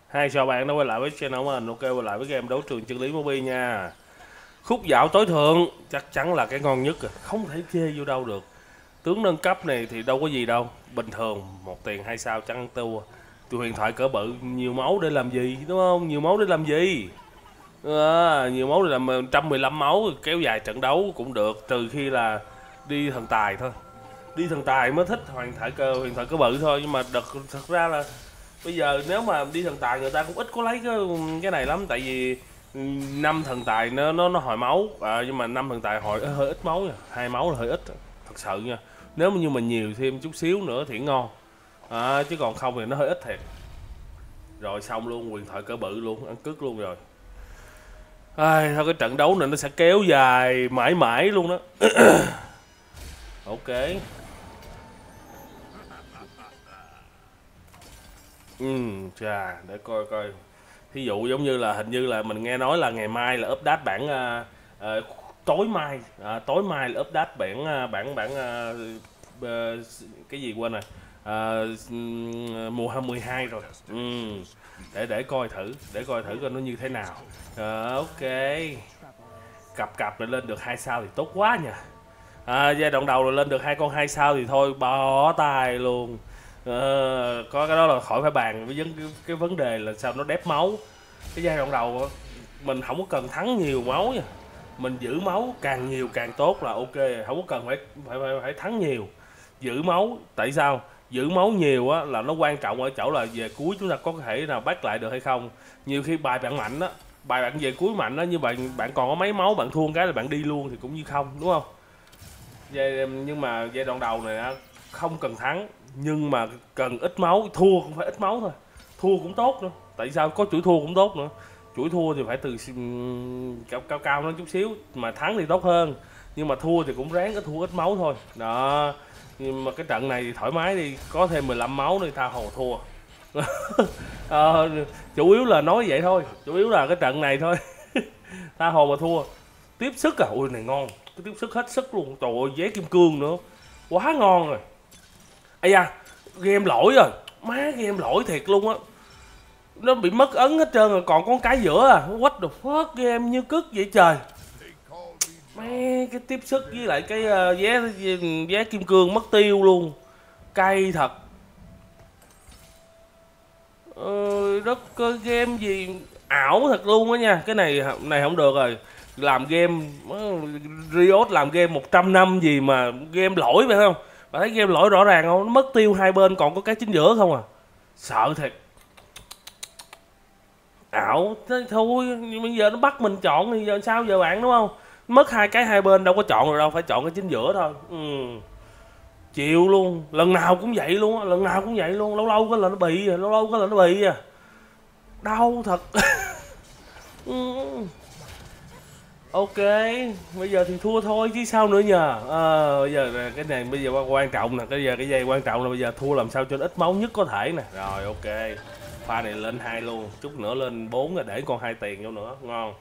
Hai chào bạn đã quay lại với channel của mình. Ok, quay lại với game đấu trường chân lý Mobile nha. Khúc dạo tối thượng chắc chắn là cái ngon nhất rồi, không thể chê vô đâu được. Tướng nâng cấp này thì đâu có gì đâu, bình thường, một tiền hai sao chăng tua. Tôi huyền thoại cỡ bự nhiều máu để làm gì, đúng không? Nhiều máu để làm gì? Nhiều máu để làm 115 máu kéo dài trận đấu cũng được, trừ khi là đi thần tài thôi. Đi thần tài mới thích huyền thoại cỡ bự thôi, nhưng mà thật ra là bây giờ nếu mà đi thần tài người ta cũng ít có lấy cái này lắm, tại vì năm thần tài nó hồi máu nhưng mà năm thần tài hồi hơi ít máu nha, 2 máu là hơi ít thật sự nha. Nếu như mà nhiều thêm chút xíu nữa thì ngon chứ còn không thì nó hơi ít thiệt. Rồi xong luôn, huyền thoại cỡ bự luôn, ăn cướp luôn rồi. Thôi cái trận đấu này nó sẽ kéo dài mãi mãi luôn đó. Ok. Chà, để coi coi. Thí dụ giống như là hình như là mình nghe nói là ngày mai là update bản tối mai là update cái gì quên rồi. Mùa 12 rồi. Để coi thử coi nó như thế nào. Ok. Cặp này lên được 2 sao thì tốt quá nha. Giai đoạn đầu là lên được 2 sao thì thôi bỏ tay luôn. Có cái đó là khỏi phải bàn với cái vấn đề là sao nó đép máu. Cái giai đoạn đầu mình không có cần thắng nhiều máu nha, mình giữ máu càng nhiều càng tốt là ok, không có cần phải thắng nhiều, giữ máu. Tại sao giữ máu nhiều á là nó quan trọng ở chỗ là về cuối chúng ta có thể nào bắt lại được hay không. Nhiều khi bài bạn mạnh á, bài bạn về cuối mạnh á, như bạn còn có mấy máu, bạn thua cái là bạn đi luôn thì cũng như không, đúng không? Nhưng mà giai đoạn đầu này á, không cần thắng nhưng mà cần ít máu, thua cũng phải ít máu thôi, thua cũng tốt nữa. Tại sao có chuỗi thua cũng tốt nữa, chuỗi thua thì phải từ cao nó chút xíu, mà thắng thì tốt hơn, nhưng mà thua thì cũng ráng thua ít máu thôi đó. Nhưng mà cái trận này thì thoải mái đi, có thêm 15 máu đi tha hồ thua. Chủ yếu là nói vậy thôi, chủ yếu là cái trận này thôi. Tha hồ mà thua. Tiếp sức ui này ngon, cái tiếp sức hết sức luôn, trời ơi, vé kim cương nữa, quá ngon rồi. Ây da, game lỗi rồi, má game lỗi thiệt luôn á, nó bị mất ấn hết trơn rồi, còn có cái giữa what the fuck, game như cứt vậy trời. Mấy cái tiếp sức với lại cái vé kim cương mất tiêu luôn, cay thật. Rất game gì ảo thật luôn á nha, cái này không được rồi. Làm game Riot làm game 100 năm gì mà game lỗi phải không? Bạn thấy game lỗi rõ ràng không? Nó mất tiêu hai bên còn có cái chính giữa không à, sợ thiệt. Ảo thế thôi, nhưng bây giờ nó bắt mình chọn thì giờ sao giờ bạn, đúng không? Mất hai cái hai bên đâu có chọn rồi đâu, phải chọn cái chính giữa thôi. Chịu luôn, lần nào cũng vậy luôn á, lần nào cũng vậy luôn, lâu lâu cái là nó bị à, lâu lâu cái là nó bị à, đau thật. Ok, bây giờ thì thua thôi chứ sao nữa nhờ. Bây giờ cái này bây giờ quan trọng nè, cái dây quan trọng là bây giờ thua làm sao cho nó ít máu nhất có thể nè. Rồi ok, pha này lên 2 luôn, chút nữa lên 4 rồi để con 2 tiền vô nữa, ngon.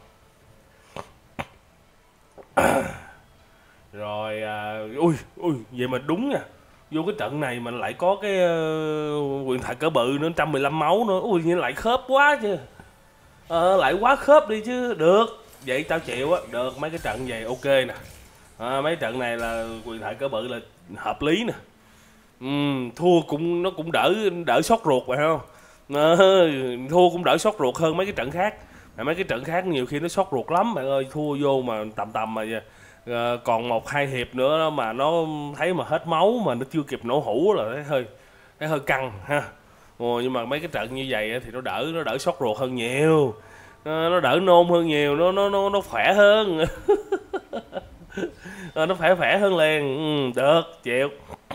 Rồi ui vậy mà đúng nha, vô cái trận này mình lại có cái quyền thoại cỡ bự nữa, 115 máu nữa, ui như lại khớp quá chứ. Lại quá khớp đi chứ được, vậy tao chịu á, được mấy cái trận vậy ok nè. Mấy trận này là quyền thoại cỡ bự là hợp lý nè. Thua cũng nó cũng đỡ sốt ruột phải không? Thua cũng đỡ sốt ruột hơn mấy cái trận khác. Mấy cái trận khác nhiều khi nó sốt ruột lắm bạn ơi, thua vô mà tầm mà còn 1-2 hiệp nữa đó mà nó thấy mà hết máu mà nó chưa kịp nổ hũ là thấy hơi căng ha. Nhưng mà mấy cái trận như vậy thì nó đỡ sốt ruột hơn nhiều, nó đỡ nôn hơn nhiều, nó khỏe hơn. Nó khỏe hơn liền. Được chịu.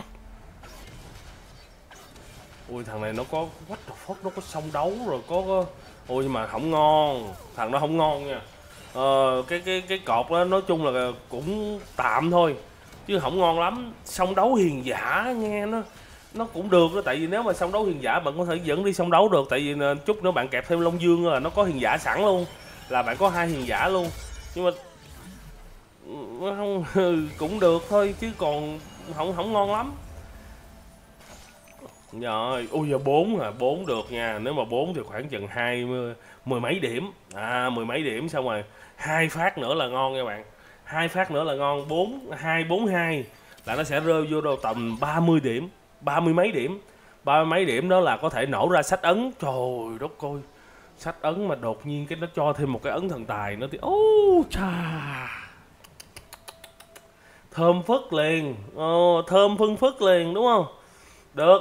Ui thằng này nó có what the fuck, nó có song đấu rồi có ui mà không ngon, thằng nó không ngon nha. Cái cột đó nói chung là cũng tạm thôi chứ không ngon lắm. Song đấu hiền giả nghe nó cũng được đó, tại vì nếu mà song đấu hiền giả bạn có thể dẫn đi song đấu được, tại vì chút nữa bạn kẹp thêm Long Dương là nó có hiền giả sẵn luôn, là bạn có 2 hiền giả luôn. Nhưng mà không cũng được thôi chứ còn không ngon lắm. Rồi, ui giờ 4 à, 4 được nha. Nếu mà 4 thì khoảng chừng 20 mười mấy điểm. À, mười mấy điểm xong rồi hai phát nữa là ngon nha bạn. Hai phát nữa là ngon, 4 2 4 2 là nó sẽ rơi vô đâu tầm 30 điểm, 30 mấy điểm. 30 mấy điểm đó là có thể nổ ra sách ấn. Trời đất ơi. Sách ấn mà đột nhiên cái nó cho thêm một cái ấn thần tài nữa thì chà. Thơm phức liền. Thơm phưng phức liền đúng không? Được.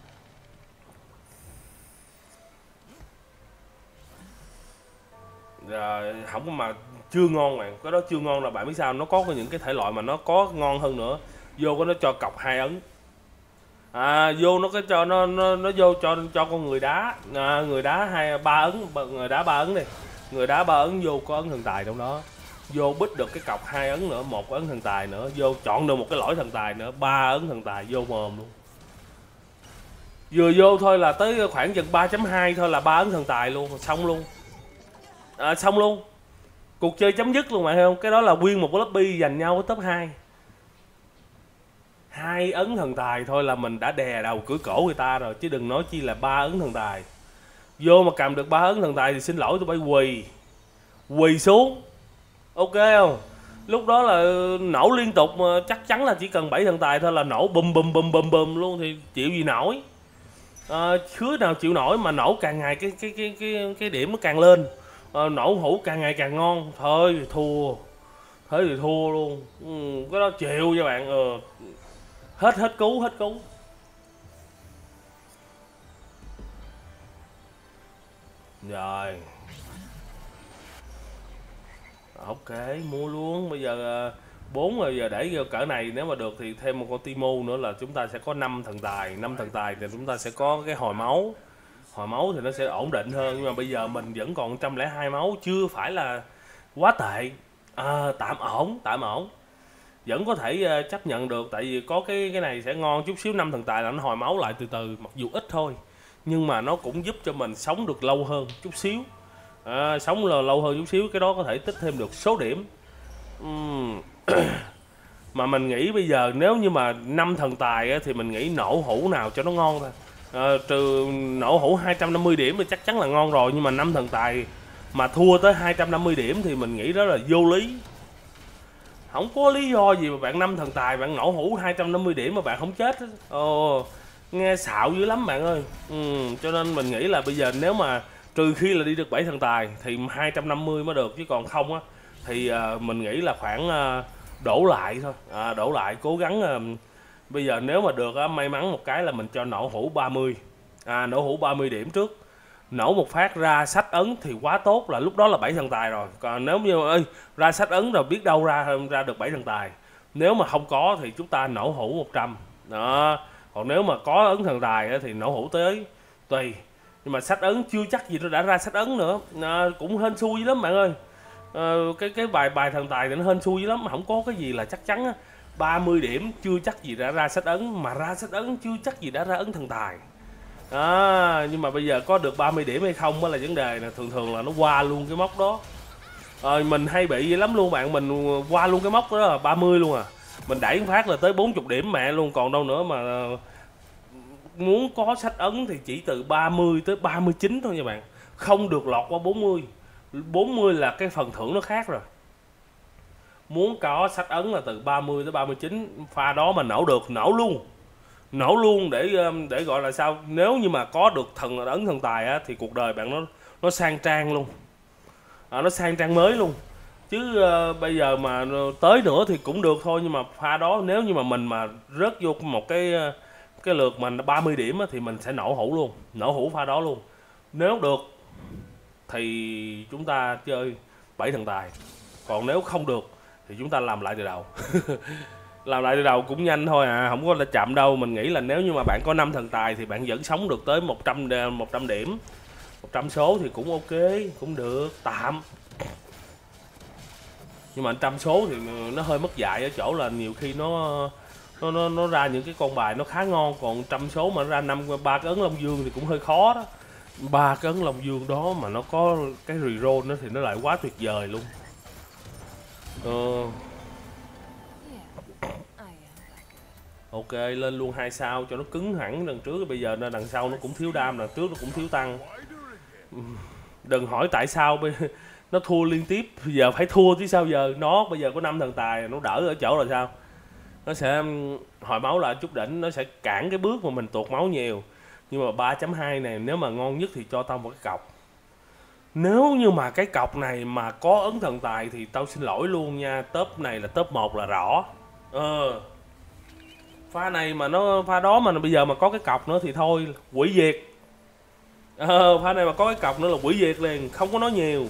Rồi, không có mà chưa ngon bạn, cái đó chưa ngon là bạn biết sao, nó có những cái thể loại mà nó có ngon hơn nữa. Vô cái nó cho cọc hai ấn. Vô nó cái cho nó vô cho con người đá, người đá hai ba ấn, người đá ba ấn đi. Người đá ba ấn vô có ấn thần tài trong đó. Vô bích được cái cọc hai ấn nữa, một ấn thần tài nữa, vô chọn được một cái lõi thần tài nữa, ba ấn thần tài vô mồm luôn. Vừa vô thôi là tới khoảng chừng 3.2 thôi là ba ấn thần tài luôn, xong luôn. Xong luôn. Cuộc chơi chấm dứt luôn, bạn thấy không? Cái đó là nguyên một cái lobby dành nhau với top 2. Hai ấn thần tài thôi là mình đã đè đầu cưỡi cổ người ta rồi, chứ đừng nói chi là ba ấn thần tài. Vô mà cầm được ba ấn thần tài thì xin lỗi tôi phải quỳ xuống. Ok không? Lúc đó là nổ liên tục mà chắc chắn là chỉ cần 7 thần tài thôi là nổ bùm bùm bùm bùm bùm luôn thì chịu gì nổi. Khứa nào chịu nổi mà nổ càng ngày cái điểm nó càng lên. Nổ hũ càng ngày càng ngon. Thôi thua. Thế thì thua luôn. Cái đó chịu cho bạn. Hết cứu. Rồi. Ok, mua luôn. Bây giờ 4 rồi, giờ để vô cỡ này nếu mà được thì thêm một con Timo nữa là chúng ta sẽ có 5 thần tài. 5 thần tài thì chúng ta sẽ có cái hồi máu. Hồi máu thì nó sẽ ổn định hơn, nhưng mà bây giờ mình vẫn còn 102 máu, chưa phải là quá tệ. Tạm ổn. Vẫn có thể chấp nhận được, tại vì có cái này sẽ ngon chút xíu. 5 thần tài là nó hồi máu lại từ từ, mặc dù ít thôi nhưng mà nó cũng giúp cho mình sống được lâu hơn chút xíu. Sống lâu hơn chút xíu, cái đó có thể tích thêm được số điểm. Mà mình nghĩ bây giờ nếu như mà 5 thần tài á, thì mình nghĩ nổ hũ nào cho nó ngon thôi. Trừ nổ hũ 250 điểm thì chắc chắn là ngon rồi, nhưng mà 5 thần tài mà thua tới 250 điểm thì mình nghĩ đó là vô lý. Không có lý do gì mà bạn 5 thần tài bạn nổ hũ 250 điểm mà bạn không chết. Nghe xạo dữ lắm bạn ơi. Cho nên mình nghĩ là bây giờ nếu mà trừ khi là đi được 7 thần tài thì 250 mới được, chứ còn không á thì mình nghĩ là khoảng đổ lại thôi. Đổ lại cố gắng. Bây giờ nếu mà được may mắn một cái là mình cho nổ hũ 30. Nổ hũ 30 điểm trước. Nổ một phát ra sách ấn thì quá tốt, là lúc đó là 7 thần tài rồi. Còn nếu như ra sách ấn rồi biết đâu ra được 7 thần tài. Nếu mà không có thì chúng ta nổ hũ 100. Đó. Còn nếu mà có ấn thần tài thì nổ hũ tới tùy. Nhưng mà sách ấn chưa chắc gì nó đã ra sách ấn nữa. Cũng hên xui lắm bạn ơi. Cái bài thần tài thì nó hên xui lắm, không có cái gì là chắc chắn á. 30 điểm chưa chắc gì đã ra sách ấn, mà ra sách ấn chưa chắc gì đã ra ấn thần tài. Nhưng mà bây giờ có được 30 điểm hay không mới là vấn đề nè. Thường là nó qua luôn cái mốc đó. Mình hay bị vậy lắm luôn bạn, mình qua luôn cái mốc đó là 30 luôn à. Mình đẩy phát là tới 40 điểm mẹ luôn, còn đâu nữa mà. Muốn có sách ấn thì chỉ từ 30 tới 39 thôi nha bạn. Không được lọt qua 40. 40 là cái phần thưởng nó khác rồi. Muốn có sách ấn là từ 30 tới 39. Pha đó mà nổ được, nổ luôn để gọi là sao, nếu như mà có được ấn thần tài á, thì cuộc đời bạn nó sang trang luôn. Nó sang trang mới luôn. Chứ bây giờ mà tới nữa thì cũng được thôi, nhưng mà pha đó nếu như mà mình mà rớt vô một cái lượt mình 30 điểm á, thì mình sẽ nổ hũ luôn, nổ hũ pha đó luôn. Nếu được thì chúng ta chơi 7 thần tài, còn nếu không được thì chúng ta làm lại từ đầu. Làm lại từ đầu cũng nhanh thôi không có là chậm đâu. Mình nghĩ là nếu như mà bạn có 5 thần tài thì bạn vẫn sống được tới 100 điểm. 100 số thì cũng ok, cũng được, tạm. Nhưng mà 100 số thì nó hơi mất dạy ở chỗ là nhiều khi nó ra những cái con bài nó khá ngon, còn 100 số mà ra 3 cái ấn Long Dương thì cũng hơi khó đó. 3 cái ấn Long Dương đó mà nó có cái reroll nó thì nó lại quá tuyệt vời luôn. Ok, lên luôn 2 sao cho nó cứng hẳn đằng trước, bây giờ nên đằng sau nó cũng thiếu đam, đằng trước nó cũng thiếu tăng. Đừng hỏi tại sao nó thua liên tiếp, giờ phải thua chứ sao giờ. Nó bây giờ có 5 thần tài, nó đỡ ở chỗ là sao, nó sẽ hồi máu lại chút đỉnh, nó sẽ cản cái bước mà mình tuột máu nhiều. Nhưng mà 3.2 này nếu mà ngon nhất thì cho tao một cái cọc. Nếu như mà cái cọc này mà có ấn thần tài thì tao xin lỗi luôn nha, top này là top 1 là rõ. Pha này mà nó pha đó mà bây giờ mà có cái cọc nữa thì thôi hủy diệt. Pha này mà có cái cọc nữa là hủy diệt liền, không có nói nhiều.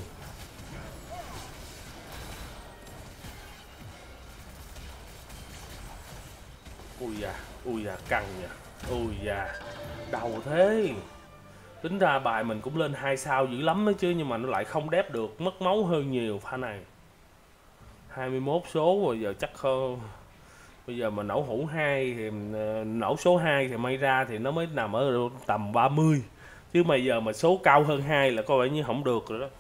Ui da căng nha. Ui da đầu thế. Tính ra bài mình cũng lên 2 sao dữ lắm đó chứ, nhưng mà nó lại không đép được, mất máu hơn nhiều pha này. 21 số rồi giờ chắc không. Bây giờ mà nổ hũ 2 thì nổ số 2 thì may ra thì nó mới nằm ở tầm 30. Chứ bây giờ mà số cao hơn 2 là có vẻ như không được rồi đó.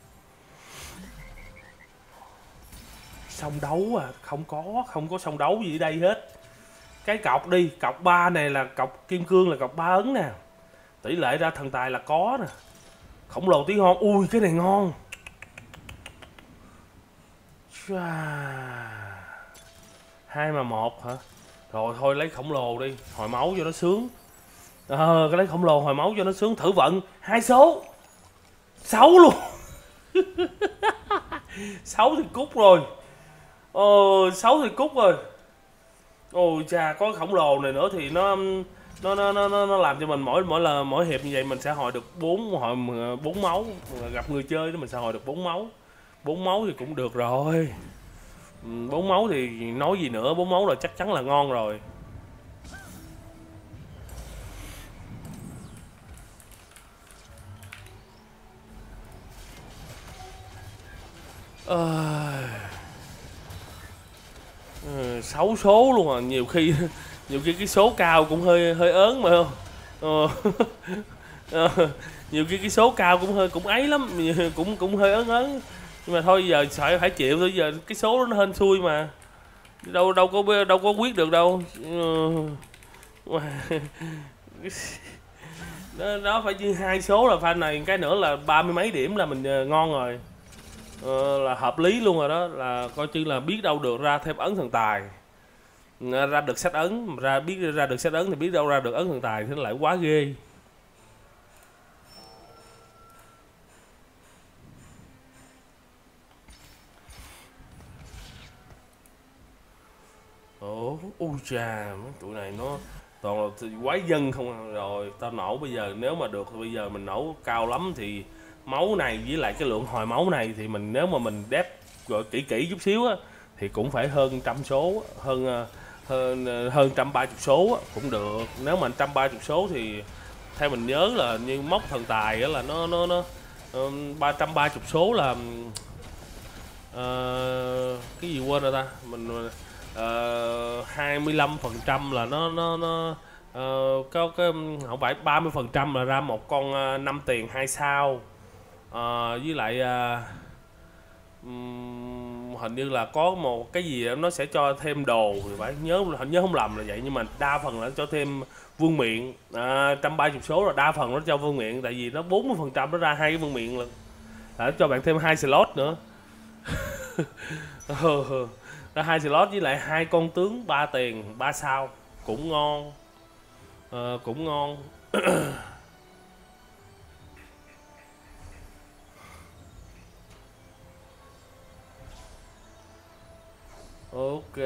Song đấu à, không có song đấu gì ở đây hết. Cái cọc đi, cọc 3 này là cọc kim cương, là cọc 3 ấn nè. Tỷ lệ ra thần tài là có nè. Khổng lồ tí hon, ui cái này ngon. 2 mà 1 hả? Rồi thôi lấy khổng lồ đi, hồi máu cho nó sướng. Cái lấy khổng lồ hồi máu cho nó sướng, thử vận 2 số 6 luôn. 6 thì cút rồi. 6 thì cút rồi. Ôi cha, có khổng lồ này nữa thì nó làm cho mình mỗi hiệp như vậy mình sẽ hồi được 4 máu. Gặp người chơi đó mình sẽ hồi được 4 máu. 4 máu thì cũng được rồi. 4 máu thì nói gì nữa, 4 máu là chắc chắn là ngon rồi. Uh, 6 số luôn à, nhiều khi cái số cao cũng hơi ớn mà không. Nhiều khi cái số cao cũng ấy lắm, cũng hơi ớn. Nhưng mà thôi giờ phải chịu thôi, giờ cái số nó hên xui mà. Đâu có quyết được đâu. Nó phải như 2 số là pha này, cái nữa là 30 mấy điểm là mình ngon rồi. Là hợp lý luôn rồi đó, là coi như là biết đâu được ra thêm ấn thần tài, ra được set ấn, biết ra được set ấn thì biết đâu ra được ấn thần tài thì nó lại quá ghê. Ui chà, mấy tụi này nó toàn là quái dân không à. Rồi tao nổ bây giờ, nếu mà được thì bây giờ mình nổ cao lắm thì máu này với lại cái lượng hồi máu này thì mình, nếu mà mình đép gọi kỹ chút xíu á thì cũng phải hơn trăm số, hơn 130 số á, cũng được. Nếu mà 130 số thì theo mình nhớ là như mốc thần tài á là nó 330 số là cái gì quên rồi ta, mình 25% là nó có cái không phải 30% là ra một con 5 tiền 2 sao. Với lại hình như là có một cái gì đó nó sẽ cho thêm đồ thì phải nhớ không lầm là vậy, nhưng mà đa phần là cho thêm vương miện. 130 số là đa phần nó cho vương miện, tại vì nó 40% nó ra 2 cái vương miện lần, nó cho bạn thêm 2 slot nữa. Ra 2 slot với lại 2 con tướng 3 tiền 3 sao cũng ngon. Cũng ngon. Ok.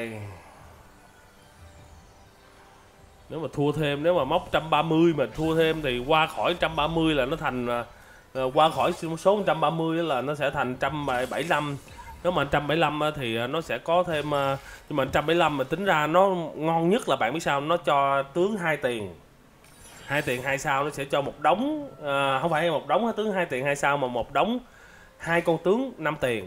Nếu mà thua thêm, nếu mà mốc 130 mà thua thêm thì qua khỏi 130 là nó thành qua khỏi số 130 là nó sẽ thành 175. Nếu mà 175 thì nó sẽ có thêm, nhưng mà 175 mà tính ra nó ngon nhất là bạn biết sao, nó cho tướng 2 tiền 2 sao, nó sẽ cho một đống, không phải một đống tướng 2 tiền 2 sao mà một đống 2 con tướng 5 tiền.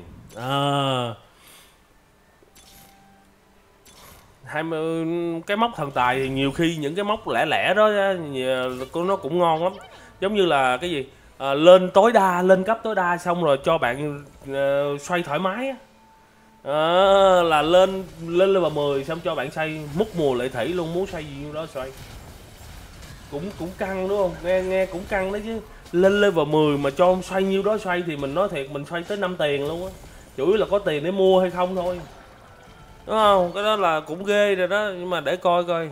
20 cái mốc thần tài thì nhiều khi những cái mốc lẻ đó nó cũng ngon lắm, giống như là cái gì lên cấp tối đa xong rồi cho bạn xoay thoải mái á. Là lên level 10 xong cho bạn xoay múc mùa lệ thủy luôn, muốn xoay gì nhiêu đó xoay. Cũng căng đúng không? Nghe cũng căng đấy chứ. Lên level 10 mà cho xoay nhiêu đó xoay thì mình nói thiệt mình xoay tới 5 tiền luôn á. Chủ yếu là có tiền để mua hay không thôi. Đúng không? Cái đó là cũng ghê rồi đó, nhưng mà để coi coi.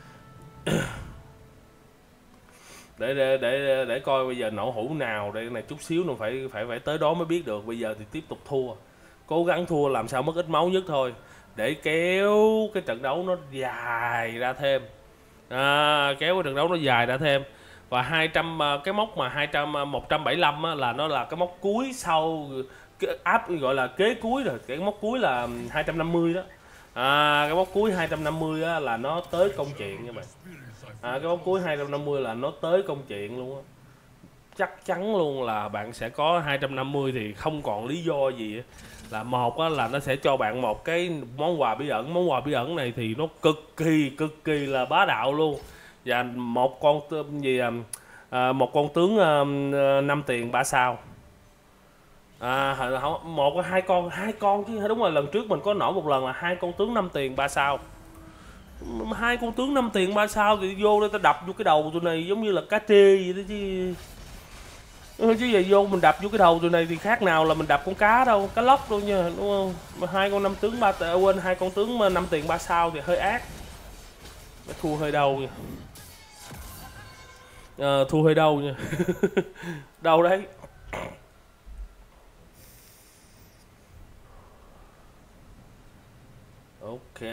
để coi bây giờ nổ hũ nào đây này, chút xíu nữa phải tới đó mới biết được. Bây giờ thì tiếp tục thua, cố gắng thua làm sao mất ít máu nhất thôi, để kéo cái trận đấu nó dài ra thêm. Kéo cái trận đấu nó dài ra thêm. Và 200 cái mốc mà 175 á, là nó là cái mốc cuối sau áp, gọi là kế cuối rồi. Cái mốc cuối là 250 đó. Cái mốc cuối 250 á, là nó tới công chuyện nha bạn. Cái mốc cuối 250 là nó tới công chuyện luôn á. Chắc chắn luôn là bạn sẽ có 250 thì không còn lý do gì. Là một á, là nó sẽ cho bạn một cái món quà bí ẩn. Món quà bí ẩn này thì nó cực kỳ là bá đạo luôn. Và một con gì một con tướng 5 tiền 3 sao. Một hai con chứ đúng rồi, lần trước mình có nổ một lần là 2 con tướng 5 tiền 3 sao. 2 con tướng 5 tiền 3 sao thì vô đây ta đập vô cái đầu tụi này giống như là cá trê vậy đó chứ. Chứ giờ vô mình đập vô cái đầu tụi này thì khác nào là mình đập con cá đâu, cá lóc đâu nha, đúng không? Mà 2 con 5 tướng 2 con tướng 5 tiền 3 sao thì hơi ác. Nó thua hơi đâu nha. Thua hơi đâu nha. Đâu đấy. Ok.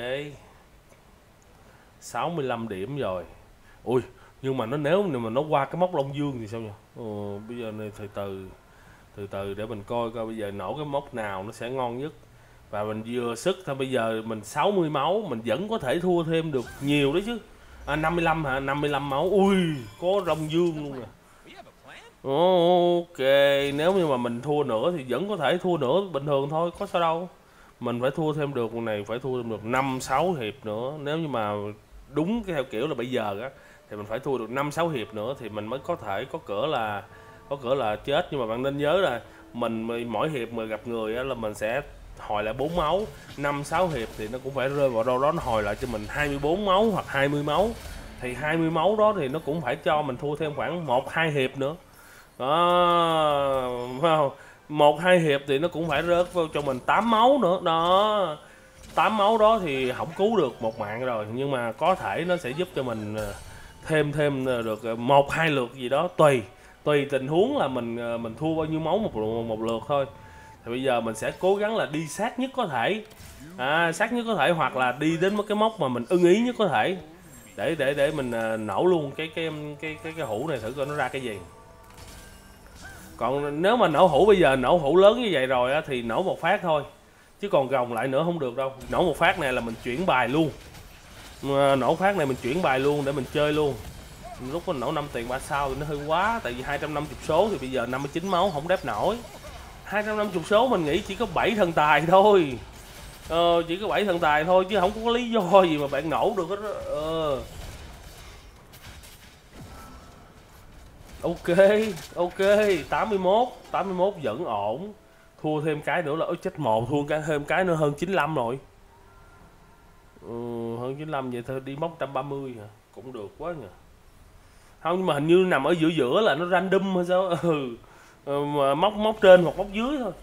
65 điểm rồi. Ui, nhưng mà nếu mà nó qua cái mốc Long Dương thì sao nhỉ? Bây giờ này từ từ để mình coi coi bây giờ nổ cái mốc nào nó sẽ ngon nhất. Và mình vừa sức thôi, bây giờ mình 60 máu mình vẫn có thể thua thêm được nhiều đấy chứ. 55 hả? 55 máu. Ui, có Long Dương luôn nè. Ok, nếu như mà mình thua nữa thì vẫn có thể thua nữa bình thường thôi, có sao đâu. Mình phải thua thêm được này, phải thua thêm được 5-6 hiệp nữa. Nếu như mà đúng cái theo kiểu là bây giờ á thì mình phải thua được 5-6 hiệp nữa thì mình mới có thể có cửa là chết. Nhưng mà bạn nên nhớ là mình mỗi hiệp mà gặp người á là mình sẽ hồi lại 4 máu. 5-6 hiệp thì nó cũng phải rơi vào đâu đó, nó hồi lại cho mình 24 máu hoặc 20 máu. Thì 20 máu đó thì nó cũng phải cho mình thua thêm khoảng 1-2 hiệp nữa. Đó, phải không? 1-2 hiệp thì nó cũng phải rớt vào cho mình 8 máu nữa. Đó, 8 máu đó thì không cứu được một mạng rồi, nhưng mà có thể nó sẽ giúp cho mình thêm được 1-2 lượt gì đó, tùy tình huống là mình thua bao nhiêu máu một lượt thôi. Thì bây giờ mình sẽ cố gắng là đi sát nhất có thể, sát nhất có thể, hoặc là đi đến một cái mốc mà mình ưng ý nhất có thể, để mình nổ luôn cái hũ này thử coi nó ra cái gì. Còn nếu mà nổ hũ bây giờ nổ hũ lớn như vậy rồi á thì nổ một phát thôi, chứ còn gồng lại nữa không được đâu. Nổ một phát này là mình chuyển bài luôn, nổ phát này mình chuyển bài luôn để mình chơi luôn. Lúc mình nổ 5 tiền 3 sao thì nó hơi quá, tại vì 250 số thì bây giờ 59 máu không đép nổi. 250 số mình nghĩ chỉ có 7 thần tài thôi, chỉ có 7 thần tài thôi chứ không có lý do gì mà bạn nổ được hết đó. Ok 81 vẫn ổn. Thua thêm cái nữa là chết một, thêm cái nữa hơn 95 rồi. Hơn 95 vậy thôi, đi mốc 130 hả? Cũng được quá nhỉ. Không, nhưng mà hình như nằm ở giữa là nó random hay sao. Mà móc trên hoặc móc dưới thôi.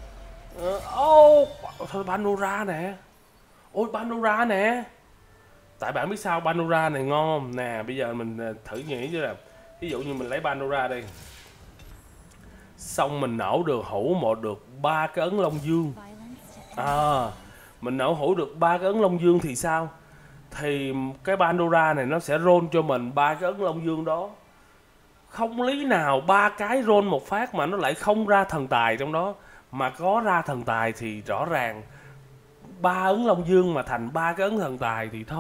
Thôi Pandora nè. Ôi Pandora nè. Tại bạn biết sao Pandora này ngon không? Nè, bây giờ mình thử nghĩ chứ là ví dụ như mình lấy Pandora đây, xong mình nổ được hũ một được 3 cái ấn Long Dương. Mình nổ hũ được 3 cái ấn Long Dương thì sao? Thì cái Pandora này nó sẽ roll cho mình 3 cái ấn Long Dương đó. Không lý nào 3 cái roll một phát mà nó lại không ra thần tài trong đó. Mà có ra thần tài thì rõ ràng 3 ấn Long Dương mà thành 3 cái ấn thần tài thì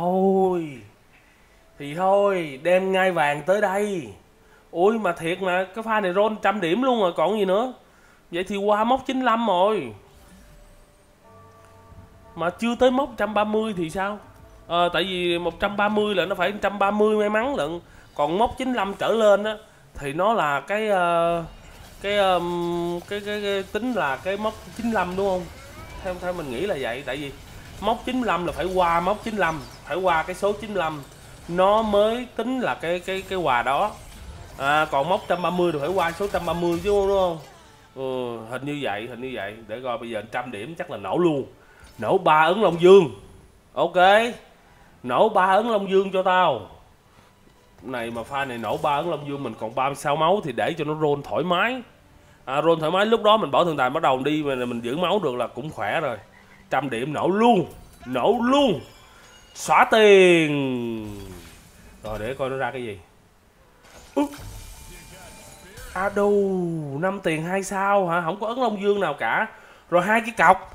thôi đem ngai vàng tới đây. Ui mà thiệt mà, cái pha này roll 100 điểm luôn rồi còn gì nữa. Vậy thì qua mốc 95 rồi. Mà chưa tới mốc 130 thì sao? Tại vì 130 là nó phải 130 may mắn lận. Còn mốc 95 trở lên á thì nó là cái tính là cái mốc 95 đúng không? theo mình nghĩ là vậy. Tại vì mốc 95 là phải qua mốc 95, phải qua cái số 95 nó mới tính là cái quà đó. Còn mốc 130 thì phải qua số 130 chứ đúng không? Hình như vậy, để coi bây giờ 100 điểm chắc là nổ luôn. Nổ 3 ấn Long Dương. Ok. Nổ 3 ấn Long Dương cho tao. Này mà pha này nổ 3 ấn Long Dương mình còn 36 máu thì để cho nó roll thoải mái. Roll thoải mái lúc đó mình bỏ thần tài bắt đầu đi mà mình giữ máu được là cũng khỏe rồi. 100 điểm nổ luôn. Nổ luôn. Xóa tiền. Rồi để coi nó ra cái gì. Ado 5 tiền 2 sao hả? Không có ấn Long Dương nào cả. Rồi 2 cái cọc.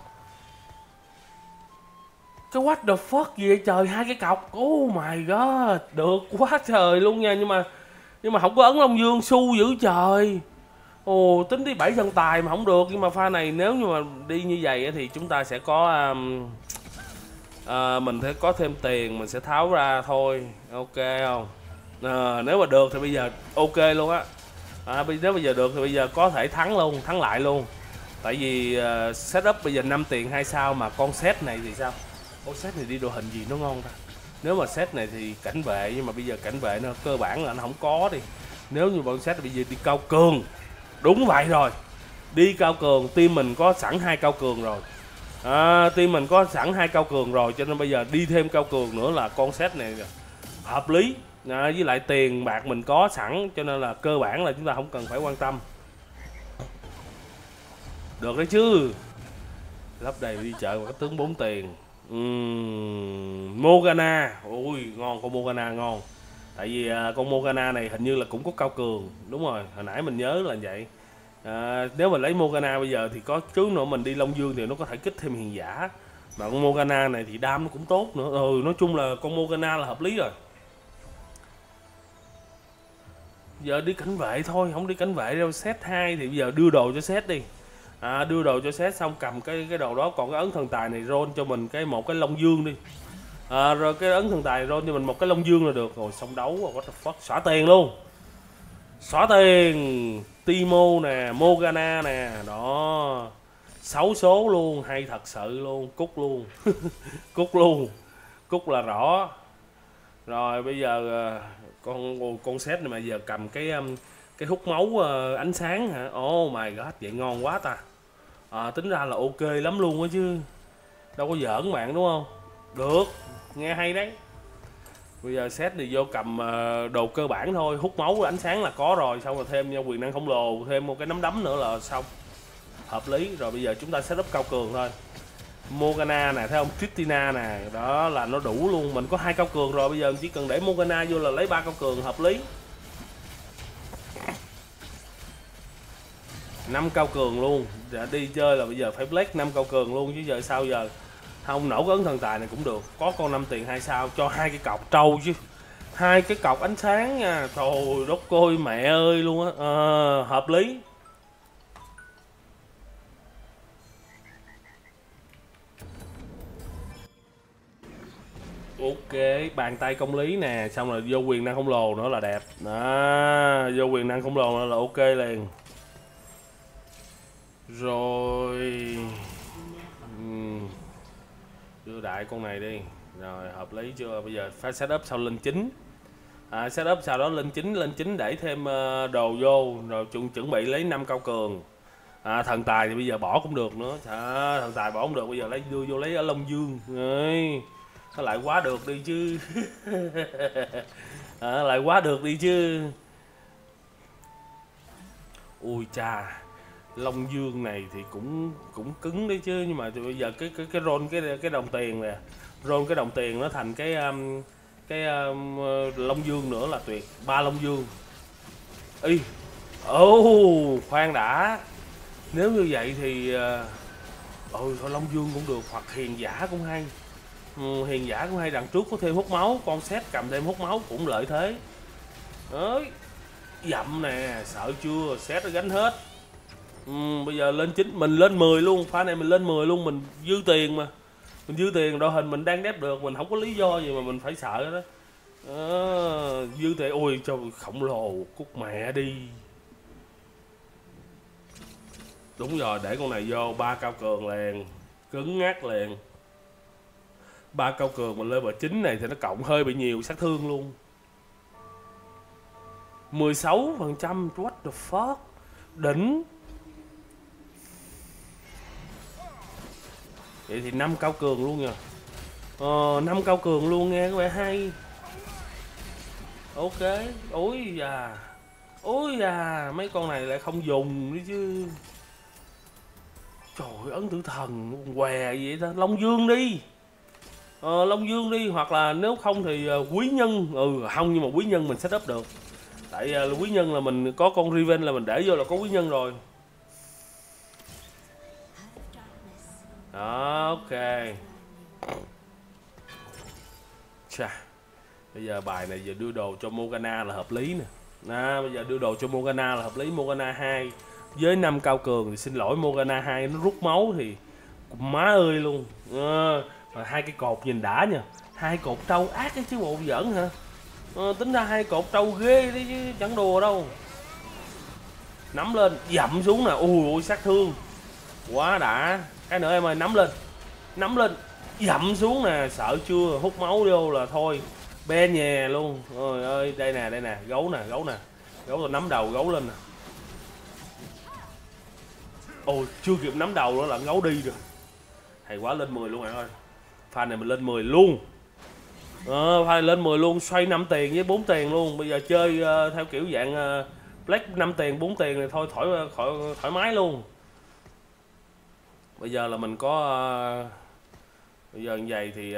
Cái what the fuck gì vậy trời, 2 cái cọc. Oh my god, được quá trời luôn nha, nhưng mà không có ấn Long Dương, xu dữ trời. Ồ, tính đi 7 dân tài mà không được. Nhưng mà pha này nếu như mà đi như vậy thì chúng ta sẽ có mình sẽ có thêm tiền, mình sẽ tháo ra thôi. Ok không? Nếu mà được thì bây giờ ok luôn á. Nếu bây giờ được thì bây giờ có thể thắng luôn, thắng lại luôn. Tại vì setup bây giờ 5 tiền 2 sao mà con set này thì sao? Con set này đi đội hình gì nó ngon ta? Nếu mà set này thì cảnh vệ, nhưng mà bây giờ cảnh vệ nó cơ bản là nó không có đi. Nếu như bọn set bây giờ đi cao cường. Đúng vậy rồi. Đi cao cường, team mình có sẵn 2 cao cường rồi. Team mình có sẵn 2 cao cường rồi, cho nên bây giờ đi thêm cao cường nữa là con set này hợp lý. Với lại tiền bạc mình có sẵn, cho nên là cơ bản là chúng ta không cần phải quan tâm. Được đấy chứ. Lắp đầy đi chợ mà có tướng 4 tiền. Morgana. Ui ngon, con Morgana ngon. Tại vì con Morgana này hình như là cũng có cao cường. Đúng rồi, hồi nãy mình nhớ là vậy. Nếu mình lấy Morgana bây giờ thì có chú nữa mình đi Long Dương thì nó có thể kích thêm hiền giả. Mà con Morgana này thì đam nó cũng tốt nữa. Nói chung là con Morgana là hợp lý rồi. Giờ đi cảnh vệ thôi, không đi cảnh vệ đâu. Set 2 thì bây giờ đưa đồ cho set đi. Đưa đồ cho set xong cầm cái đồ đó. Còn cái ấn thần tài này roll cho mình một cái Long Dương đi. Rồi cái ấn thần tài roll cho mình một cái Long Dương là được. Rồi xong đấu rồi, what the fuck. Xóa tiền luôn. Xóa tiền. Timo nè, Morgana nè. Đó 6 số luôn, hay thật sự luôn. Cút luôn. Cút luôn. Cút là rõ. Rồi bây giờ con set này mà giờ cầm cái hút máu ánh sáng hả? Oh my god, vậy ngon quá ta. Tính ra là ok lắm luôn á chứ. Đâu có giỡn bạn đúng không? Được, nghe hay đấy. Bây giờ set thì vô cầm đồ cơ bản thôi. Hút máu ánh sáng là có rồi. Xong rồi thêm quyền năng khổng lồ, thêm một cái nắm đấm nữa là xong. Hợp lý. Rồi bây giờ chúng ta setup cao cường thôi. Morgana nè, thấy không? Tristina nè, đó là nó đủ luôn. Mình có 2 cao cường rồi, bây giờ chỉ cần để Morgana vô là lấy 3 cao cường, hợp lý. 5 cao cường luôn. Đi chơi là bây giờ phải Black 5 cao cường luôn chứ giờ sao giờ. Không nổ cái ấn thần tài này cũng được. Có con 5 tiền 2 sao cho 2 cái cọc trâu chứ. 2 cái cọc ánh sáng nha. Trời đất ơi mẹ ơi luôn á. Hợp lý. Ok, bàn tay công lý nè, xong rồi vô quyền năng khổng lồ nữa là đẹp. Vô quyền năng khổng lồ nữa là ok liền. Rồi đưa đại con này đi. Rồi hợp lý chưa? Bây giờ phải setup sau lên 9. Setup sau đó lên 9 để thêm đồ vô. Rồi chuẩn bị lấy 5 cao cường. Thần tài thì bây giờ bỏ cũng được nữa. Thần tài bỏ không được, bây giờ đưa vô lấy ở Long Dương. Nó lại quá được đi chứ. Lại quá được đi chứ. Ui cha, Long Dương này thì cũng cứng đấy chứ, nhưng mà bây giờ cái roll cái đồng tiền nè, roll cái đồng tiền nó thành cái Long Dương nữa là tuyệt. 3 Long Dương. Khoan đã. Nếu như vậy thì thôi Long Dương cũng được, hoặc hiền giả cũng hay. Hiền giả cũng hay, đằng trước có thêm hút máu, con set cầm thêm hút máu cũng lợi thế. Đấy, dậm nè, sợ chưa, set nó gánh hết. Bây giờ lên 9, mình lên 10 luôn, pha này mình lên 10 luôn, mình dư tiền mà. Mình dư tiền, đội hình mình đang đép được, mình không có lý do gì mà mình phải sợ đó. Dư tiền, ôi trời khổng lồ, cút mẹ đi. Đúng rồi, để con này vô 3 cao cường liền. Cứng ngắc liền. 3 cao cường mà level 9 này thì nó cộng hơi bị nhiều sát thương luôn. 16%, what the fuck. Đỉnh. Vậy thì 5 cao cường luôn nha. 5 cao cường luôn nghe, có vẻ hay. Ok. Ôi da. Ôi da, mấy con này lại không dùng đi chứ. Trời ơi, ấn tử thần què vậy ta. Long Dương đi. Long Dương đi, hoặc là nếu không thì quý nhân. Không, nhưng mà quý nhân mình setup được. Tại quý nhân là mình có con Riven là mình để vô là có quý nhân rồi. Đó, ok. Chà. Bây giờ bài này giờ đưa đồ cho Morgana là hợp lý nè. Bây giờ đưa đồ cho Morgana là hợp lý. Morgana 2 với 5 cao cường thì xin lỗi, Morgana 2 nó rút máu thì má ơi luôn. Mà 2 cái cột nhìn đã nha. 2 cột trâu ác ấy chứ bộ giỡn hả. Tính ra 2 cột trâu ghê đấy chứ chẳng đùa đâu. Nắm lên, dậm xuống nè. Ui sát thương quá đã. Cái nữa em ơi, nắm lên. Nắm lên, dậm xuống nè. Sợ chưa, hút máu vô là thôi be nhè luôn. Ôi ơi, đây nè, gấu nè. Gấu rồi, nắm đầu gấu lên nè. Ôi, chưa kịp nắm đầu nữa là gấu đi rồi. Hay quá, lên 10 luôn bạn ơi. Pha này mình lên 10 luôn. Pha lên 10 luôn, xoay 5 tiền với 4 tiền luôn. Bây giờ chơi theo kiểu dạng Black 5 tiền, 4 tiền thì thôi thoải mái luôn. Bây giờ là mình có bây giờ như vậy thì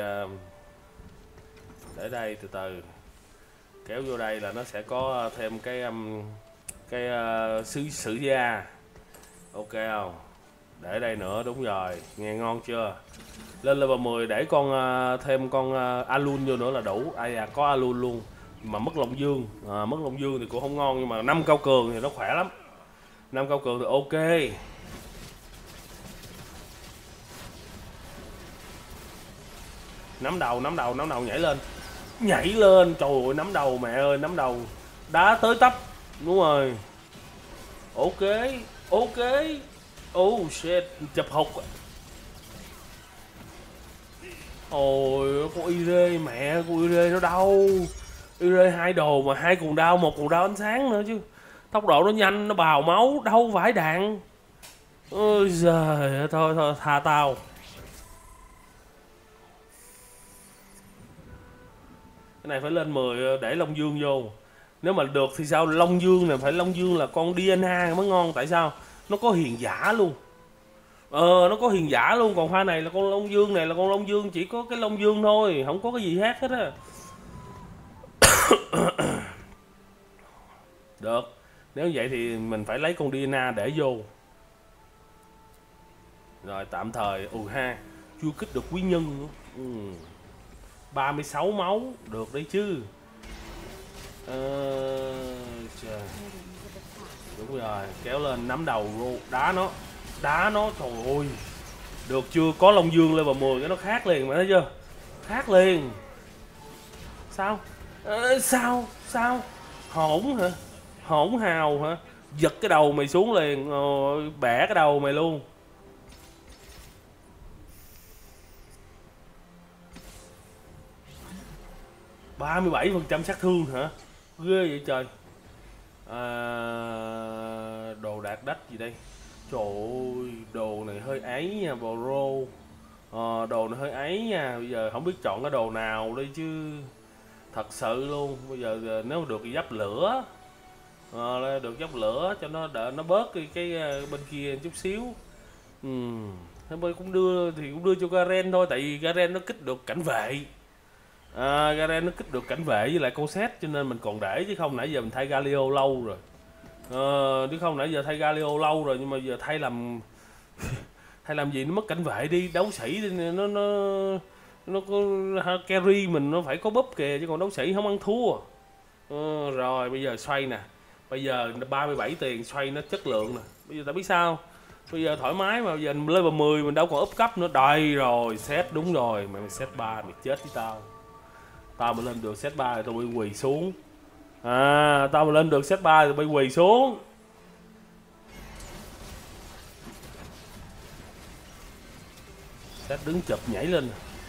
để đây từ từ kéo vô đây là nó sẽ có thêm cái sử gia. Ok không? Để đây nữa, đúng rồi, nghe ngon chưa? Lên level 10 để con thêm con Alun vô nữa là đủ. Ai à, có Alun luôn mà mất Long Dương. Mất Long Dương thì cũng không ngon, nhưng mà 5 cao cường thì nó khỏe lắm. 5 cao cường thì ok. Nắm đầu nhảy lên. Trời ơi, nắm đầu mẹ ơi, nắm đầu đá tới tấp. Đúng rồi. Ok. Oh shit, chụp hụt. Ôi, con Ire, mẹ con Ire nó đau. Ire 2 đồ mà 2 cuồng đau, 1 cuồng đau ánh sáng nữa chứ. Tốc độ nó nhanh, nó bào máu, đau vãi đạn. Ôi giời, thôi tha tao. Cái này phải lên 10 để Long Dương vô. Nếu mà được thì sao? Long Dương này phải Long Dương là con DNA mới ngon. Tại sao? Nó có hiền giả luôn. Nó có hiền giả luôn. Còn pha này là con Long Dương này là con Long Dương, chỉ có cái Long Dương thôi, không có cái gì khác hết á. Được. Nếu vậy thì mình phải lấy con DNA để vô. Rồi tạm thời ha, chưa kích được quý nhân nữa. 36 máu được đấy chứ. Trời. Đúng rồi, kéo lên, nắm đầu luôn, đá nó, trời ơi. Được chưa, có Long Dương level 10 cái nó khác liền, mà thấy chưa? Khác liền. Sao? Sao? Hỗn hả? Hỗn hào hả? Giật cái đầu mày xuống liền, bẻ cái đầu mày luôn. %37 sát thương hả? Ghê vậy trời. Đồ đạt đách gì đây? Trời ơi, đồ này hơi ấy nha bro. Đồ này hơi ấy nha. Bây giờ không biết chọn cái đồ nào đây chứ. Thật sự luôn. Bây giờ nếu được thì giáp lửa. Được giáp lửa cho nó đỡ, nó bớt cái bên kia chút xíu. Thế cũng đưa cho Garen thôi. Tại vì Garen nó kích được cảnh vệ. Garen nó kích được cảnh vệ với lại con set, cho nên mình còn để, chứ không nãy giờ mình thay Galio lâu rồi. Nhưng mà giờ thay làm thay làm gì, nó mất cảnh vệ đi, đấu sĩ đi, nó có carry mình nó phải có búp kìa, chứ còn đấu sĩ không ăn thua. Rồi bây giờ xoay nè, bây giờ 37 tiền xoay nó chất lượng nè. Bây giờ tại biết sao, bây giờ thoải mái mà, giờ level 10 mình đâu còn up cấp nữa. Đây rồi, set đúng rồi, mày set 3 mày chết với tao. Tao mà lên được set 3 thì tao bị quỳ xuống. Tao mà lên được set 3 thì bị quỳ xuống. Sét đứng chụp nhảy lên.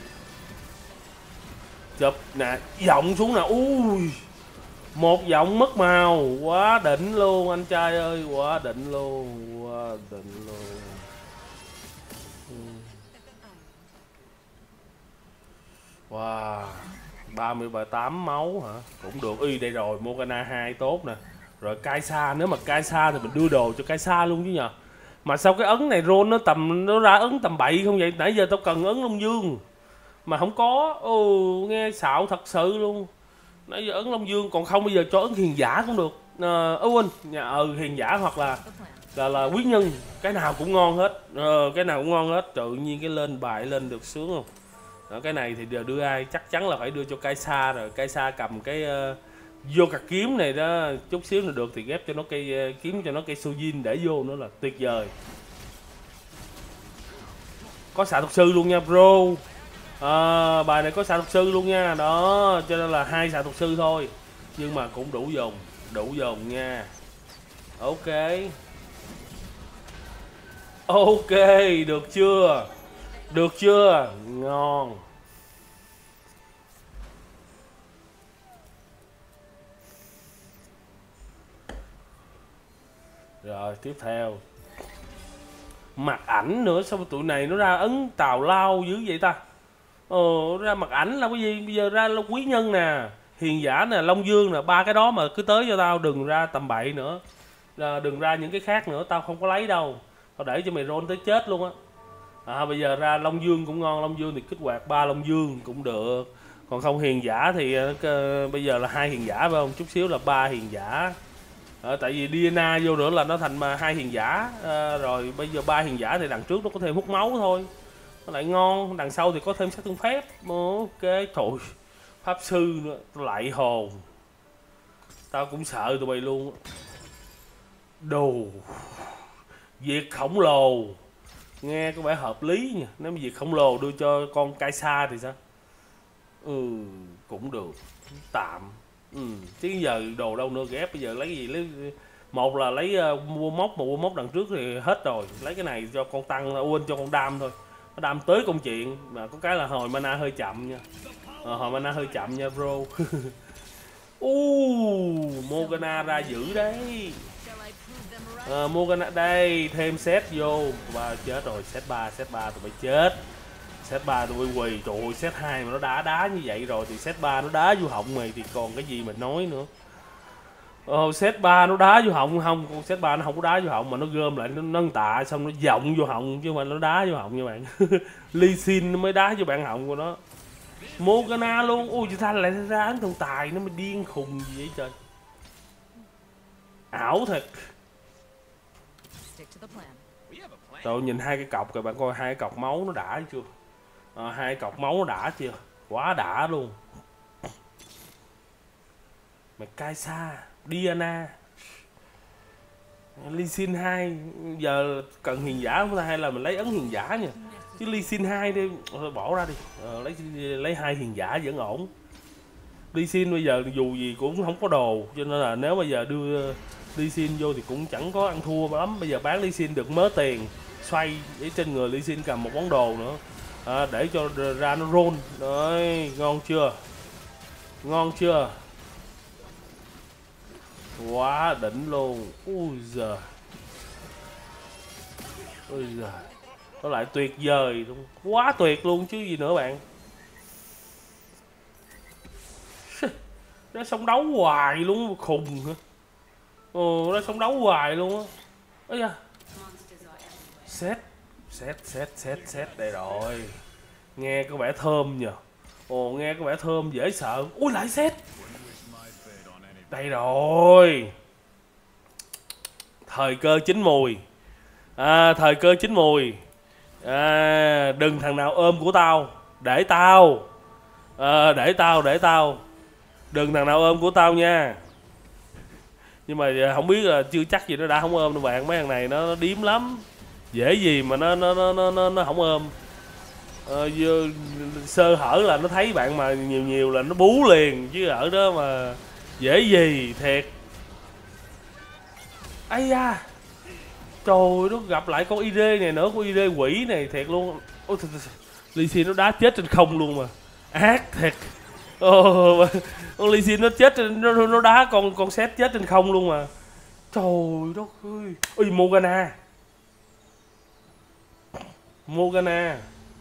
Chụp nè, giọng xuống nè. Ui. Một giọng mất màu, quá đỉnh luôn anh trai ơi, quá đỉnh luôn, quá đỉnh luôn. Wow, 38 máu hả? Cũng được. Y đây rồi, Morgana 2 tốt nè. Rồi Kai'Sa, nếu mà Kai'Sa thì mình đưa đồ cho Kai'Sa luôn chứ nhờ. Mà sao cái ấn này roll nó ra ấn tầm bậy không vậy? Nãy giờ tao cần ấn Long Dương mà không có. Nghe xạo thật sự luôn. Nãy giờ ấn Long Dương, còn không bây giờ cho ấn hiền giả cũng được. Quên, hiền giả hoặc là quý nhân, cái nào cũng ngon hết. Cái nào cũng ngon hết. Tự nhiên cái lên bài lên được sướng không? Đó, cái này thì giờ đưa ai? Chắc chắn là phải đưa cho Kai'Sa rồi. Kai'Sa cầm cái vô cạc kiếm này đó, chút xíu là được thì ghép cho nó cây kiếm cho nó cây Sojin để vô nữa là tuyệt vời. Có xạ thuật sư luôn nha bro. Bài này có xạ thuật sư luôn nha. Đó, cho nên là 2 xạ thuật sư thôi. Nhưng mà cũng đủ dùng nha. Ok. Ok, được chưa? Được chưa? Ngon. Rồi, tiếp theo. Mặt ảnh nữa, sao tụi này nó ra ấn tào lao dữ vậy ta? Ra mặt ảnh là cái gì? Bây giờ ra là quý nhân nè, hiền giả nè, Long Dương nè, 3 cái đó mà cứ tới cho tao, đừng ra tầm bậy nữa. Đừng ra những cái khác nữa, tao không có lấy đâu. Tao để cho mày roll tới chết luôn á. Bây giờ ra Long Dương cũng ngon, Long Dương thì kích hoạt 3 Long Dương cũng được. Còn không hiền giả thì bây giờ là 2 hiền giả phải không? Chút xíu là 3 hiền giả. Tại vì Diana vô nữa là nó thành 2 hiền giả. Rồi bây giờ 3 hiền giả thì đằng trước nó có thêm hút máu thôi, nó lại ngon. Đằng sau thì có thêm sát thương phép. Ok, thôi pháp sư nữa, lại hồn. Tao cũng sợ tụi bay luôn. Đồ việc khổng lồ nghe có vẻ hợp lý nha. Nếu mà việc khổng lồ đưa cho con Kai'Sa thì sao? Cũng được, tạm. Chứ giờ đồ đâu nữa ghép. Bây giờ lấy cái gì? Lấy một là lấy mua mốc đằng trước thì hết rồi. Lấy cái này cho con tăng, quên, cho con đam thôi. Nó đam tới công chuyện. Mà có cái là hồi mana hơi chậm nha. Hồi mana hơi chậm nha bro. Morgana ra dữ đấy. Morgana đây, thêm set vô. Và chết rồi, set 3 tụi bay chết. Set 3 tụi bay quỳ. Trời ơi, set 2 mà nó đá như vậy rồi thì set 3 nó đá vô họng mày thì còn cái gì mà nói nữa. Set 3 nó đá vô họng không? Con set 3 nó không có đá vô họng mà nó gom lại, nó nâng tạ xong nó vọng vô họng chứ mà nó đá vô họng nha bạn. Lee Sin nó mới đá vô bạn họng của nó. Morgana luôn. Ôi chị Thanh lại ra án thần tài, nó mới điên khùng gì vậy trời. Ảo thật. Trời, nhìn 2 cái cọc rồi bạn coi, 2 cái cọc máu nó đã chưa? 2 cái cọc máu nó đã chưa? Quá đã luôn. Mày Kai'Sa, Diana, Lee Sin 2. Giờ cần hiền giả không ta, hay là mình lấy ấn hiền giả nha? Chứ Lee Sin 2 đi, bỏ ra đi. Lấy 2 hiền giả vẫn ổn. Lee Sin bây giờ dù gì cũng không có đồ, cho nên là nếu bây giờ đưa Lee Sin vô thì cũng chẳng có ăn thua lắm. Bây giờ bán Lee Sin được mớ tiền, xoay để trên người Lee Sin cầm một món đồ nữa. Để cho ra nó roll. Đấy, ngon chưa? Ngon chưa? Quá đỉnh luôn. Ui giời. Ôi giời. Nó lại tuyệt vời luôn. Quá tuyệt luôn chứ gì nữa bạn. Nó sống đấu hoài luôn, khùng hả? Nó sống đấu hoài luôn á. Ây da. Set đây rồi. Nghe có vẻ thơm nhờ. Nghe có vẻ thơm dễ sợ. Ui lại set. Đây rồi. Thời cơ chín mùi. Thời cơ chín mùi. Đừng thằng nào ôm của tao. Để tao. Để tao. Đừng thằng nào ôm của tao nha. Nhưng mà không biết là chưa chắc gì nó đã không ôm đâu bạn. Mấy thằng này nó điếm lắm. Dễ gì mà nó không ôm. Sơ hở là nó thấy bạn mà nhiều là nó bú liền. Chứ ở đó mà dễ gì thiệt. Ây da. Trời, nó gặp lại con ID này nữa. Con ID quỷ này thiệt luôn. Lee Sin nó đá chết trên không luôn mà. Ác thiệt. Ồ, con Lee Sin nó chết trên, nó đá con Seth chết trên không luôn mà. Trời đất ơi. Ôi Morgana. Morgana.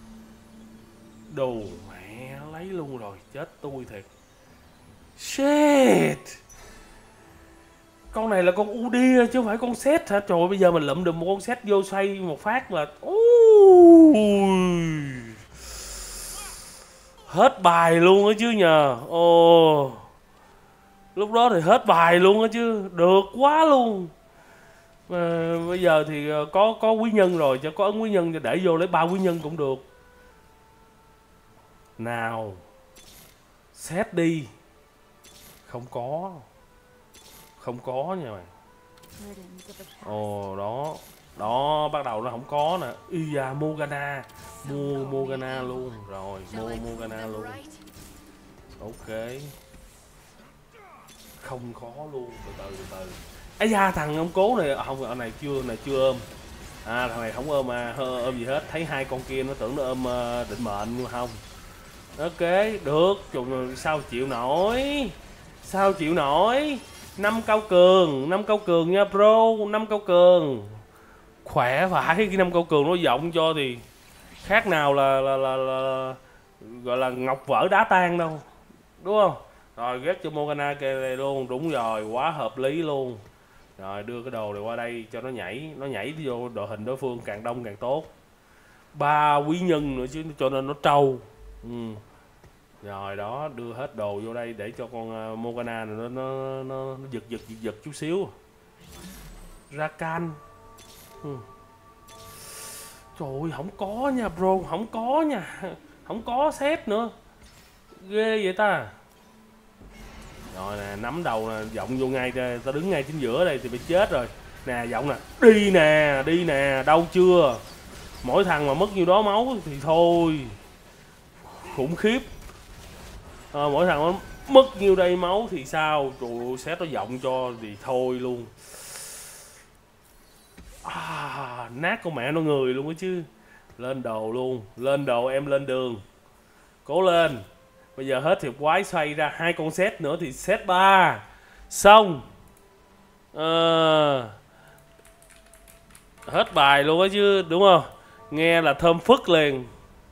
Đồ mẹ lấy luôn rồi, chết tôi thiệt. Shit. Con này là con Udyr chứ không phải con Seth hả? Trời ơi, bây giờ mình lụm được một con Seth vô xoay một phát là hết bài luôn á chứ nhờ. Ồ, lúc đó thì hết bài luôn á chứ, được quá luôn. Mà bây giờ thì có quý nhân rồi, cho có ấn quý nhân cho để vô lấy 3 quý nhân cũng được. Nào, Seth đi. Không có nha mày. Ồ đó, đó bắt đầu nó không có nè. Y da Morgana, mua Morgana luôn rồi, mua Morgana luôn. Ok, không có luôn, từ từ. Ấy da thằng ông cố này không, ở này chưa ôm. À thằng này không ôm à, ôm gì hết. Thấy hai con kia nó tưởng nó ôm định mệnh nhưng mà không. Ok, được, sao chịu nổi. Sao chịu nổi. 5 cao cường nha bro, 5 cao cường. Khỏe phải, cái 5 cao cường nó giọng cho thì khác nào là gọi là ngọc vỡ đá tan đâu. Đúng không? Rồi ghét cho Morgana kê này luôn, đúng rồi, quá hợp lý luôn. Rồi đưa cái đồ này qua đây cho nó nhảy vô đội hình đối phương càng đông càng tốt. 3 quý nhân nữa chứ cho nên nó trâu. Rồi đó, đưa hết đồ vô đây để cho con Morgana này nó giật chút xíu. Rakan. Trời ơi, không có nha bro, không có nha. Không có Seth nữa. Ghê vậy ta. Rồi nè, nắm đầu nè, giọng vô ngay, ta đứng ngay chính giữa đây thì bị chết rồi. Nè, giọng nè, đi nè, đâu chưa. Mỗi thằng mà mất nhiêu đó máu thì thôi. Khủng khiếp. Mỗi thằng nó mất nhiêu đây máu thì sao. Trời ơi, Seth nó giọng cho thì thôi luôn. Nát con mẹ nó người luôn á chứ. Lên đồ luôn, lên đồ em, lên đường. Cố lên. Bây giờ hết thiệp quái xoay ra 2 con Seth nữa thì Seth 3. Xong. Hết bài luôn á chứ, đúng không? Nghe là thơm phức liền.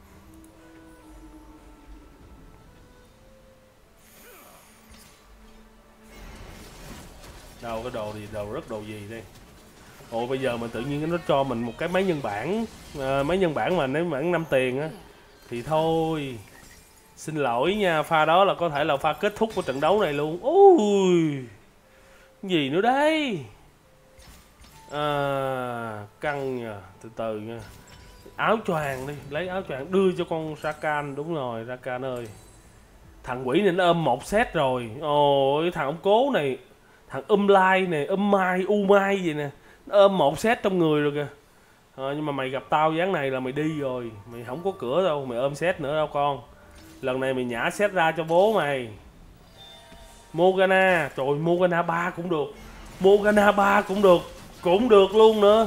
Đâu cái đồ gì, đồ gì đây. Ồ bây giờ mình tự nhiên nó cho mình một cái máy nhân bản. Máy nhân bản mà nếu bản 5 tiền á thì thôi. Xin lỗi nha, pha đó là có thể là pha kết thúc của trận đấu này luôn. Ui, gì nữa đây. Căng nha, từ từ nha. Áo choàng đi, lấy áo choàng đưa cho con Rakan. Đúng rồi, Rakan ơi. Thằng quỷ này nó ôm một set rồi. Ôi thằng ông cố này, thằng Lai này, Mai, Mai gì nè, nó ôm một set trong người rồi kìa. Nhưng mà mày gặp tao dáng này là mày đi rồi. Mày không có cửa đâu, mày ôm set nữa đâu con. Lần này mày nhả set ra cho bố mày. Morgana, trời ơi, Morgana 3 cũng được. Morgana 3 cũng được. Cũng được luôn nữa.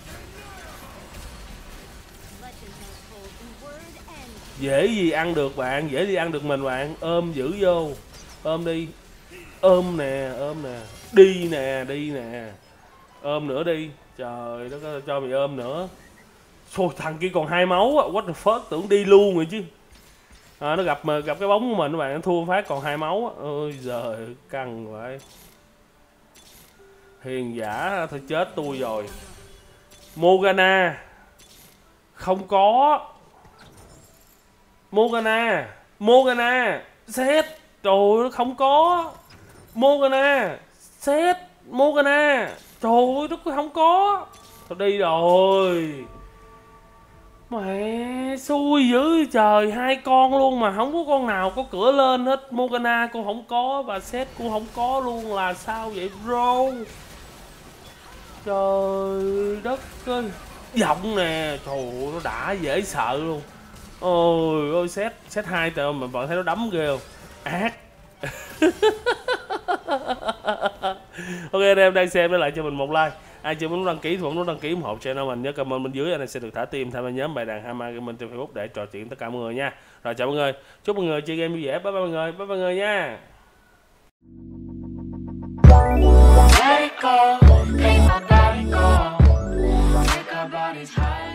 Dễ gì ăn được bạn, dễ gì ăn được mình bạn. Ôm giữ vô. Ôm đi. Ôm nè, đi nè. Ôm nữa đi. Trời đất, cho mày ôm nữa. Thôi thằng kia còn 2 máu á, what the fuck, tưởng đi luôn rồi chứ. Nó gặp cái bóng của mình các bạn, nó thua phát còn 2 máu á. Ôi giời, căng vậy. Hiền giả thôi chết tôi rồi. Morgana. Không có. Morgana. Seth. Trời ơi, nó không có. Morgana. Seth. Morgana. Trời ơi, nó không có. Thôi đi rồi. Mẹ xui dữ trời, 2 con luôn mà không có con nào có cửa lên hết. Morgana cô không có và Seth cô không có luôn, là sao vậy bro? Trời đất ơi. Giọng nè, trời ơi, nó đã dễ sợ luôn. Ôi ôi, Seth 2 tụi mà bạn thấy nó đấm ghê không? Ác. Ok anh em đang xem để lại cho mình một like. Ai chưa muốn đăng ký thì muốn đăng ký ủng hộ channel mình, nhớ comment bên dưới, anh sẽ được thả tim tham gia nhóm bài đàn Hama Gaming trên Facebook để trò chuyện tất cả mọi người nha. Rồi chào mọi người, chúc mọi người chơi game vui vẻ, bye bye mọi người, bye bye mọi người nha. Let it go, make my body go. Make our bodies high.